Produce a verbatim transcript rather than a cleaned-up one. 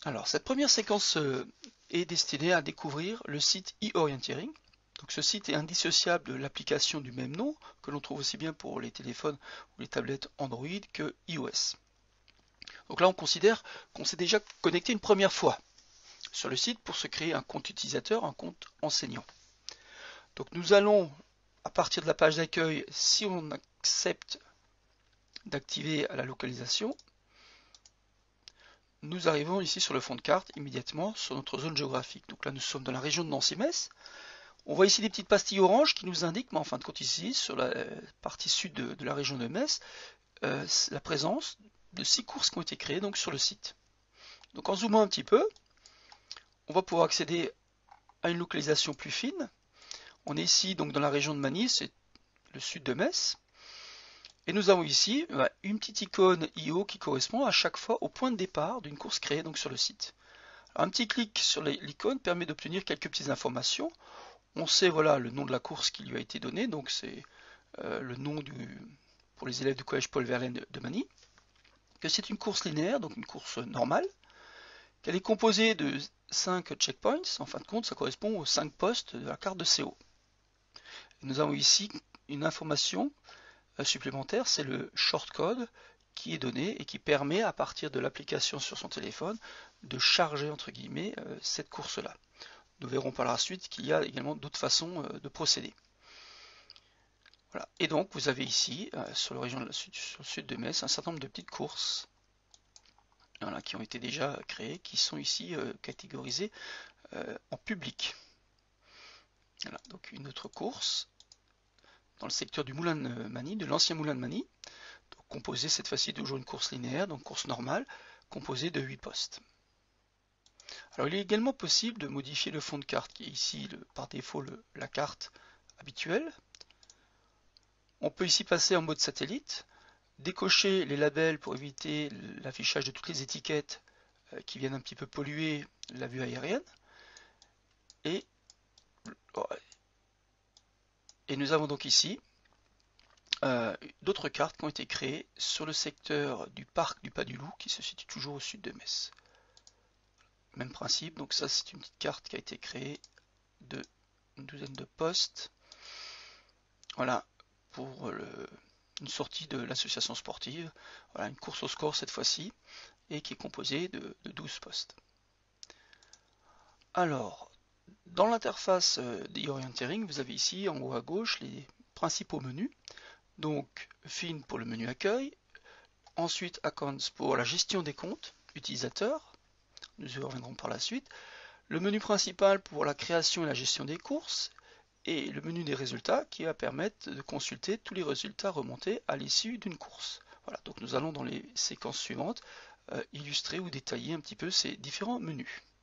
Alors, cette première séquence euh, est destinée à découvrir le site eOrienteering. Donc, ce site est indissociable de l'application du même nom, que l'on trouve aussi bien pour les téléphones ou les tablettes Android que iOS. Donc là, on considère qu'on s'est déjà connecté une première fois sur le site pour se créer un compte utilisateur, un compte enseignant. Donc, nous allons, à partir de la page d'accueil, si on accepte d'activer la localisation, nous arrivons ici sur le fond de carte, immédiatement sur notre zone géographique. Donc là, nous sommes dans la région de Nancy-Metz. On voit ici des petites pastilles oranges qui nous indiquent, mais en fin de compte ici, sur la partie sud de, de la région de Metz, euh, la présence de six courses qui ont été créées donc, sur le site. Donc en zoomant un petit peu, on va pouvoir accéder à une localisation plus fine. On est ici donc dans la région de Manille, c'est le sud de Metz. Et nous avons ici une petite icône I O qui correspond à chaque fois au point de départ d'une course créée donc sur le site. Alors, un petit clic sur l'icône permet d'obtenir quelques petites informations. On sait voilà le nom de la course qui lui a été donné, donc c'est euh, le nom du, pour les élèves du collège Paul Verlaine de Manille, que c'est une course linéaire, donc une course normale, qu'elle est composée de cinq checkpoints, en fin de compte ça correspond aux cinq postes de la carte de C O. Et nous avons ici une information supplémentaire, c'est le shortcode qui est donné et qui permet à partir de l'application sur son téléphone de charger entre guillemets euh, cette course là. Nous verrons par la suite qu'il y a également d'autres façons euh, de procéder. Voilà. Et donc vous avez ici euh, sur, le région de la sud, sur le sud de Metz un certain nombre de petites courses voilà, qui ont été déjà créées, qui sont ici euh, catégorisées euh, en public. Voilà. Donc une autre course dans le secteur du moulin de Manille, de l'ancien moulin de Manille, donc composé cette fois-ci toujours une course linéaire, donc course normale, composée de huit postes. Alors il est également possible de modifier le fond de carte, qui est ici le, par défaut le, la carte habituelle. On peut ici passer en mode satellite, décocher les labels pour éviter l'affichage de toutes les étiquettes euh, qui viennent un petit peu polluer la vue aérienne. Et, et nous avons donc ici Euh, d'autres cartes qui ont été créées sur le secteur du parc du Pas du Loup qui se situe toujours au sud de Metz. Même principe, donc ça c'est une petite carte qui a été créée de une douzaine de postes. Voilà, pour le, une sortie de l'association sportive. Voilà, une course au score cette fois-ci, et qui est composée de, de douze postes. Alors, dans l'interface d'eOrienteering, vous avez ici en haut à gauche les principaux menus. Donc, Fin pour le menu accueil, ensuite Accounts pour la gestion des comptes utilisateurs, nous y reviendrons par la suite, le menu principal pour la création et la gestion des courses, et le menu des résultats qui va permettre de consulter tous les résultats remontés à l'issue d'une course. Voilà, donc nous allons dans les séquences suivantes euh, illustrer ou détailler un petit peu ces différents menus.